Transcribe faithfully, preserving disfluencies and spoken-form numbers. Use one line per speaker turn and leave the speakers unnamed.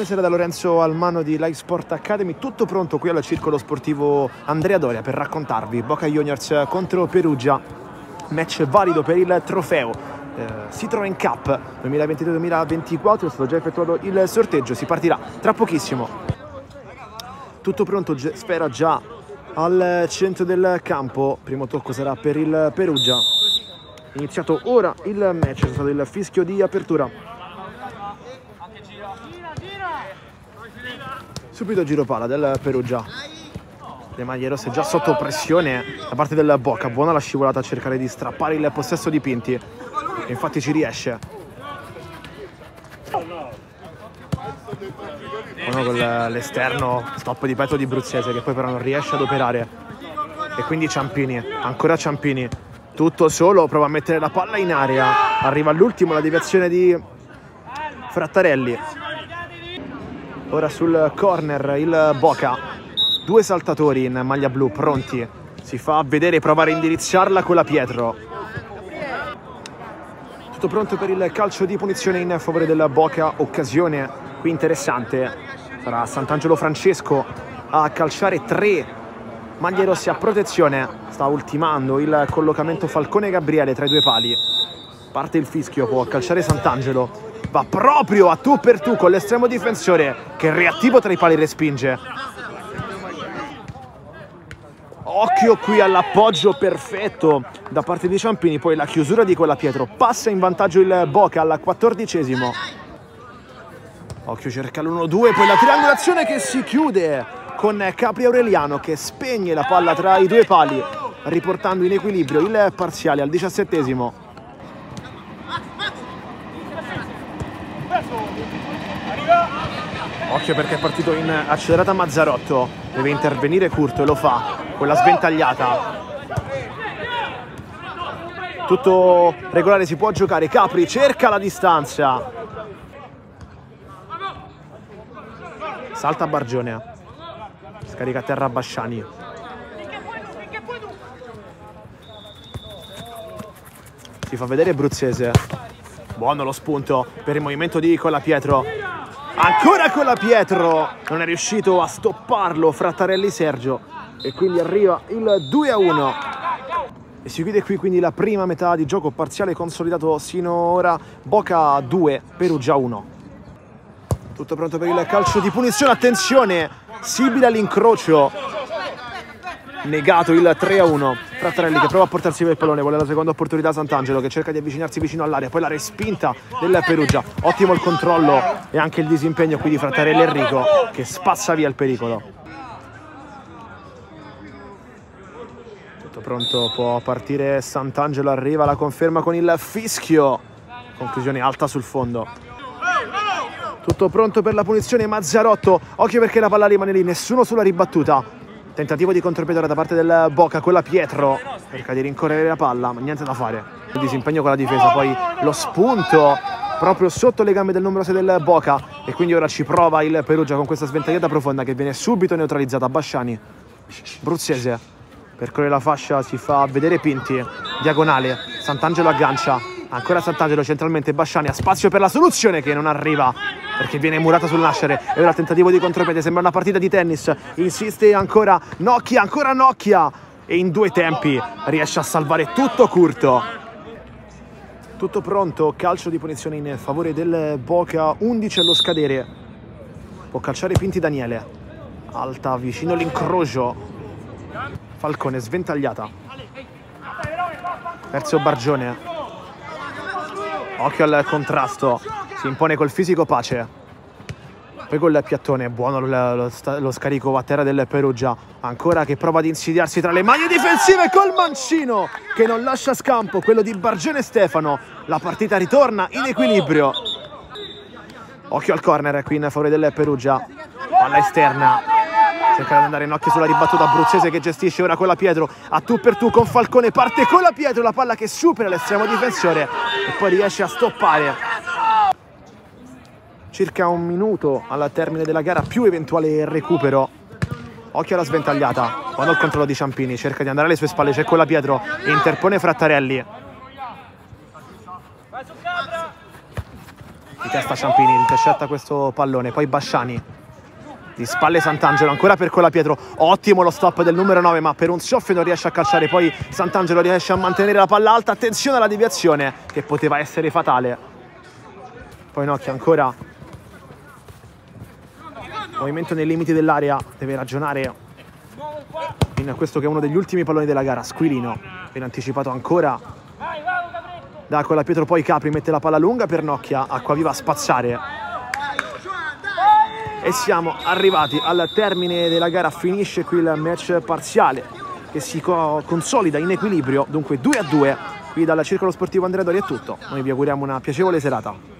Buonasera da Lorenzo Almano di Live Sport Academy, tutto pronto qui al circolo sportivo Andrea Doria per raccontarvi Boca Juniors contro Perugia, match valido per il trofeo eh, Citroen Cup duemilaventidue duemilaventiquattro. È stato già effettuato il sorteggio, si partirà tra pochissimo. Tutto pronto, Sfera già al centro del campo, primo tocco sarà per il Perugia. Iniziato ora il match, è stato il fischio di apertura. Subito giro palla del Perugia. Le maglie rosse già sotto pressione da parte del Boca. Buona la scivolata a cercare di strappare il possesso di Pinti, e infatti ci riesce. Buono con l'esterno, stop di petto di Bruzzese, che poi però non riesce ad operare. E quindi Ciampini, ancora Ciampini, tutto solo, prova a mettere la palla in area. Arriva all'ultimo la deviazione di Frattarelli. Ora sul corner il Boca, due saltatori in maglia blu pronti, si fa vedere, provare a indirizzarla con la Pietro. Tutto pronto per il calcio di punizione in favore del Boca, occasione qui interessante, sarà Sant'Angelo Francesco a calciare, tre maglie rosse a protezione, sta ultimando il collocamento Falcone Gabriele tra i due pali, parte il fischio, può calciare Sant'Angelo. Va proprio a tu per tu con l'estremo difensore che reattivo tra i pali respinge. Occhio qui all'appoggio perfetto da parte di Ciampini, poi la chiusura di quella Pietro. Passa in vantaggio il Boca al quattordicesimo. Occhio, cerca l'uno due, poi la triangolazione che si chiude con Capri Aureliano che spegne la palla tra i due pali, riportando in equilibrio il parziale al diciassettesimo. Occhio perché è partito in accelerata Mazzarotto, deve intervenire Curto e lo fa con la sventagliata. Tutto regolare, si può giocare. Capri cerca la distanza, salta Bargione, scarica a terra Basciani. Si fa vedere Bruzzese, buono lo spunto per il movimento di Colapietro. Ancora con la Pietro, non è riuscito a stopparlo Frattarelli Sergio e quindi arriva il due a uno e si chiude qui quindi la prima metà di gioco, parziale consolidato sinora Boca due, Perugia uno. Tutto pronto per il calcio di punizione, attenzione, Sibila all'incrocio, negato il tre a uno. Frattarelli che prova a portarsi per il pallone, vuole la seconda opportunità Sant'Angelo che cerca di avvicinarsi vicino all'area, poi la respinta del Perugia. Ottimo il controllo e anche il disimpegno qui di Frattarelli e Enrico che spazza via il pericolo. Tutto pronto, può partire Sant'Angelo, arriva la conferma con il fischio, conclusione alta sul fondo. Tutto pronto per la punizione Mazzarotto, occhio perché la palla rimane lì, nessuno sulla ribattuta. Tentativo di contropiede da parte del Boca con la Pietro, cerca di rincorrere la palla ma niente da fare, il disimpegno con la difesa, poi lo spunto proprio sotto le gambe del numero sei del Boca e quindi ora ci prova il Perugia con questa sventagliata profonda che viene subito neutralizzata. Basciani, Bruzzese, percorre la fascia, si fa vedere Pinti, diagonale, Sant'Angelo aggancia, ancora Sant'Angelo centralmente, Basciani ha spazio per la soluzione che non arriva perché viene murata sul nascere e ora tentativo di contropiede, sembra una partita di tennis, insiste ancora Nocchia, ancora Nocchia e in due tempi riesce a salvare tutto Curto. Tutto pronto, calcio di punizione in favore del Boca, undici allo scadere, può calciare Pinti Daniele, alta vicino l'incrocio, Falcone sventagliata, terzo Bargione, occhio al contrasto, si impone col fisico Pace, poi col piattone, buono lo, lo, lo scarico a terra del Perugia, ancora che prova ad insidiarsi tra le maglie difensive col mancino che non lascia scampo, quello di Bargione Stefano. La partita ritorna in equilibrio. Occhio al corner qui in favore del Perugia, palla esterna, cerca di andare in occhio sulla ribattuta Bruzzese che gestisce ora con la Pietro, a tu per tu con Falcone, parte con la Pietro, la palla che supera l'estremo difensore e poi riesce a stoppare. Circa un minuto al termine della gara più eventuale recupero. Occhio alla sventagliata, quando il controllo di Ciampini, cerca di andare alle sue spalle, c'è con la Pietro, interpone Frattarelli. testa Ciampini, intercetta questo pallone, poi Basciani, di spalle Sant'Angelo, ancora per Colapietro, ottimo lo stop del numero nove, ma per un soffio non riesce a calciare, poi Sant'Angelo riesce a mantenere la palla alta, attenzione alla deviazione che poteva essere fatale, poi Nocchia ancora, movimento nei limiti dell'area, deve ragionare in questo che è uno degli ultimi palloni della gara, Squilino, viene anticipato ancora da Colapietro, poi Capri mette la palla lunga per Nocchia, Acquaviva a spazzare e siamo arrivati al termine della gara, finisce qui il match parziale che si co consolida in equilibrio, dunque due a due qui dal Circolo Sportivo Andrea Dori è tutto, noi vi auguriamo una piacevole serata.